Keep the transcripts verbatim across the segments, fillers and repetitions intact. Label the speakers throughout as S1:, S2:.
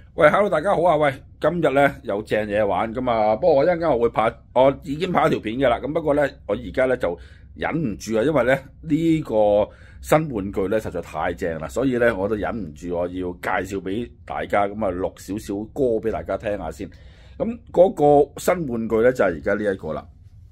S1: 喂，hello，大家好啊！喂，今日咧有正嘢玩咁啊，不過我一陣間我會拍，我已經拍咗條片嘅啦。咁不過咧，我而家咧就忍唔住啊，因為咧呢個新玩具咧實在太正啦，所以咧我都忍唔住我要介紹俾大家，咁啊錄少少歌俾大家聽下先。咁嗰個新玩具咧就係而家呢一個啦，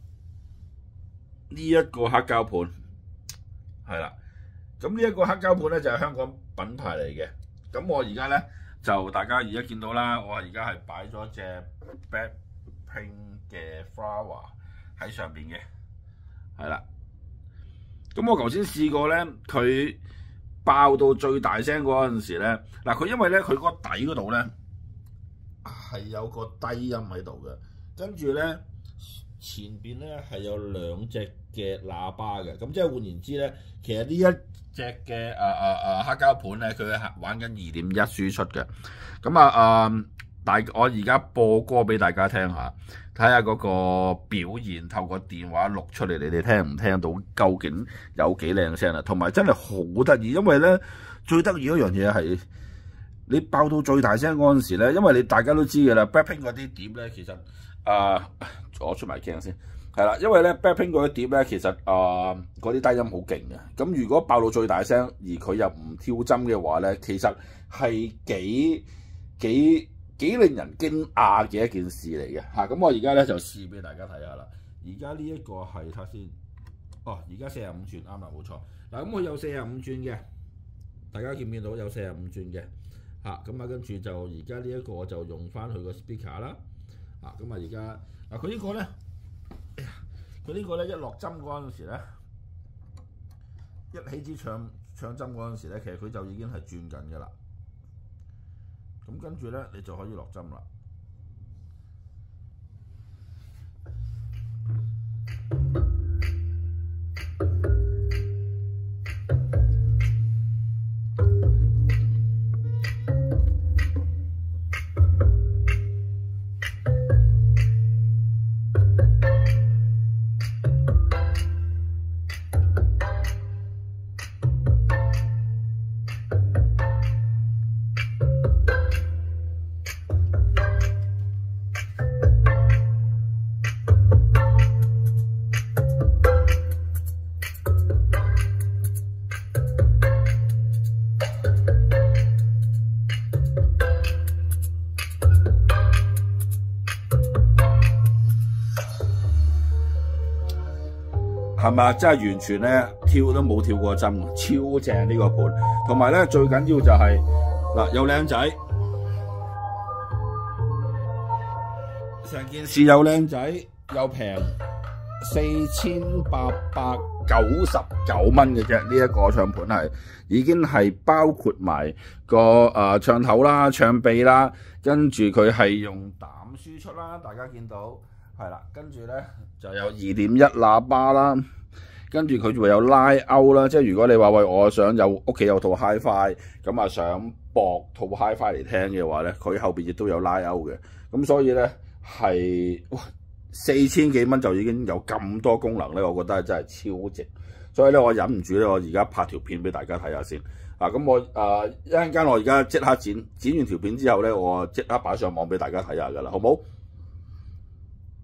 S1: 呢一個黑膠盤係啦。咁呢一個黑膠盤咧就係香港品牌嚟嘅。咁我而家咧。就大家而家見到啦，我而家係擺咗隻 Blackpink 嘅 Flower 喺上邊嘅，係啦。咁我頭先試過咧，佢爆到最大聲嗰陣時咧，嗱佢因為咧佢嗰個底嗰度咧係有個低音喺度嘅，跟住咧前邊咧係有兩隻嘅喇叭嘅，咁即係換言之咧，其實呢一隻嘅誒誒誒黑膠盤咧，佢係玩緊二點一輸出嘅。咁啊誒，大我而家播歌俾大家聽下，睇下嗰個表現，透過電話錄出嚟，你哋聽唔聽到？究竟有幾靚聲啊？同埋真係好得意，因為咧最得意嗰樣嘢係你爆到最大聲嗰陣時咧，因為你大家都知嘅啦 ，Blackpink 嗰啲碟咧，其實啊、呃，我出埋鏡先。係啦，因為咧 Blackpink 嗰啲碟咧，其實啊嗰啲低音好勁嘅。咁如果爆到最大聲，而佢又唔跳針嘅話咧，其實係幾幾幾令人驚訝嘅一件事嚟嘅嚇。咁、啊、我而家咧就試俾大家睇下啦。而家呢一個係睇下先，哦，而家四十五吋啱啦，冇錯。嗱，咁佢有四十五吋嘅，大家見唔見到有四十五吋嘅嚇？咁啊，跟住就而家呢一個我就用翻佢個 speaker 啦。啊，咁啊而家嗱佢呢個咧。佢呢個咧一落針嗰陣時咧，一起支唱唱針嗰陣時咧，其實佢就已經係轉緊嘅啦。咁跟住咧，你就可以落針啦。係咪？真係完全咧跳都冇跳過針，超正呢個盤。同埋咧最緊要就係、是、嗱，又靚仔，成件事又靚仔又平，四千八百九十九蚊嘅啫。呢、這、一個唱盤係已經係包括埋個誒、呃、唱頭啦、唱臂啦，跟住佢係用膽輸出啦，大家見到係啦，跟住咧就有二點一喇叭啦。跟住佢仲有拉勾啦，即係如果你話喂，我想有屋企有套 Hi-Fi， 咁啊想駁套 Hi-Fi 嚟聽嘅話咧，佢後邊亦都有拉勾嘅。咁所以咧係哇四千幾蚊就已經有咁多功能咧，我覺得係真係超值。所以咧我忍唔住咧，我而家拍條片俾大家睇下先。啊咁我誒一陣間我而家即刻剪剪完條片之後咧，我即刻擺上網俾大家睇下㗎啦，好冇？